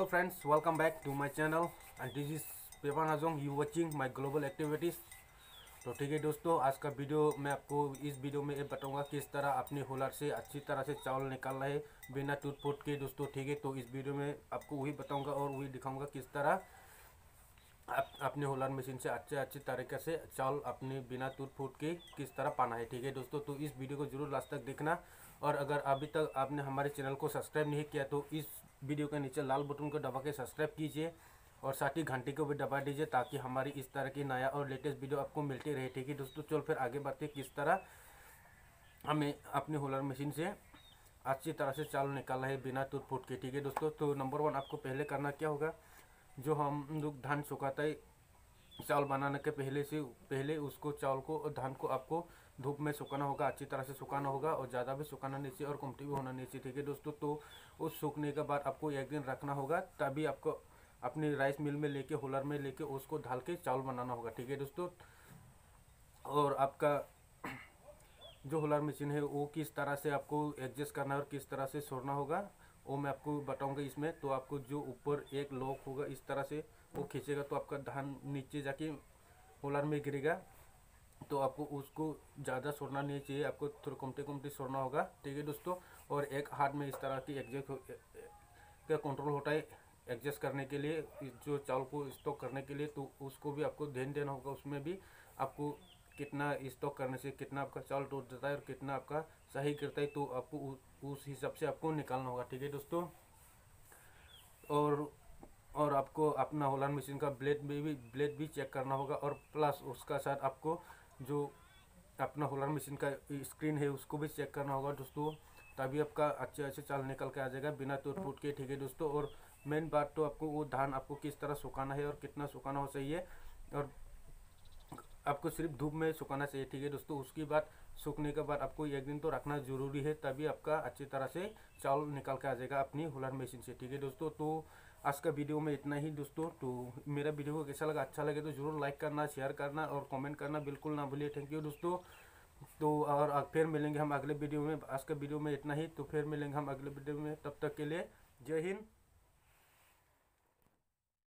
friends, welcome back to my channel and this is पेपन Hajong. You watching my global activities. तो ठीक है दोस्तों, आज का वीडियो मैं आपको इस वीडियो में ये बताऊंगा किस तरह अपने होलर से अच्छी तरह से चावल निकालना है बिना टूट फूट के दोस्तों. ठीक है, तो इस वीडियो में आपको वही बताऊंगा और वही दिखाऊंगा किस तरह आप अपने होलर मशीन से अच्छे तरीके से चावल अपने बिना टूट फूट के किस तरह पाना है. ठीक है दोस्तों, तो इस वीडियो को जरूर लास्ट तक देखना. और अगर अभी तक आपने हमारे चैनल को सब्सक्राइब नहीं किया तो इस वीडियो के नीचे लाल बटन को दबा के सब्सक्राइब कीजिए और साथ ही घंटी को भी दबा दीजिए ताकि हमारी इस तरह की नया और लेटेस्ट वीडियो आपको मिलती रहे. ठीक है दोस्तों, चल फिर आगे बढ़ते किस तरह हमें अपने होलर मशीन से अच्छी तरह से चावल निकालना है बिना टूट फूट के. ठीक है दोस्तों, तो नंबर 1 आपको पहले करना क्या होगा, जो हम लोग धान सुखाता है चावल बनाने के पहले उसको चावल को और धान को आपको धूप में सुखाना होगा, अच्छी तरह से सुखाना होगा और ज़्यादा भी सुखाना नहीं चाहिए और कमती भी होना नहीं चाहिए. ठीक है दोस्तों, तो उस सूखने के बाद आपको एक दिन रखना होगा, तभी आपको अपनी राइस मिल में लेके होलर में लेके उसको ढाल के चावल बनाना होगा. ठीक है दोस्तों, और आपका जो होलर मशीन है वो किस तरह से आपको एडजस्ट करना है और किस तरह से छोड़ना होगा वो मैं आपको बताऊंगा इसमें. तो आपको जो ऊपर एक लॉक होगा इस तरह से वो खींचेगा तो आपका धान नीचे जाके होलर में गिरेगा. तो आपको उसको ज़्यादा छोड़ना नहीं चाहिए, आपको थोड़ा कमते छोड़ना होगा. ठीक है दोस्तों, और एक हाथ में इस तरह की एडजस्ट का कंट्रोल होता है एडजस्ट करने के लिए जो चावल को स्टॉक करने के लिए. तो उसको भी आपको ध्यान देना होगा, उसमें भी आपको कितना स्टॉक करने से कितना आपका चावल टूट जाता है और कितना आपका सही करता है, तो आपको उस हिसाब से आपको निकालना होगा. ठीक है दोस्तों, और आपको अपना होलर मशीन का ब्लेड भी चेक करना होगा और प्लस उसका साथ आपको जो अपना होलर मशीन का स्क्रीन है उसको भी चेक करना होगा दोस्तों, तभी आपका अच्छे चावल निकल के आ जाएगा बिना टूट फूट के. ठीक है दोस्तों, और मेन बात तो आपको वो धान आपको किस तरह सुखाना है और कितना सुखाना हो चाहिए और आपको सिर्फ धूप में सुखाना चाहिए. ठीक है दोस्तों, उसके बाद सूखने के बाद आपको एक दिन तो रखना ज़रूरी है, तभी आपका अच्छी तरह से चावल निकल के आ जाएगा अपनी होलर मशीन से. ठीक है दोस्तों, तो आज का वीडियो में इतना ही दोस्तों. तो मेरा वीडियो को कैसा लगा, अच्छा लगे तो ज़रूर लाइक करना, शेयर करना और कमेंट करना बिल्कुल ना भूलिए. थैंक यू दोस्तों. तो और फिर मिलेंगे हम अगले वीडियो में. आज का वीडियो में इतना ही, तो फिर मिलेंगे हम अगले वीडियो में. तब तक के लिए जय हिंद.